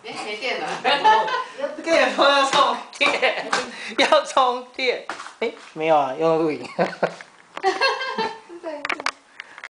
没电了。 跟你说要充电，要充电。哎，没有啊，用录影。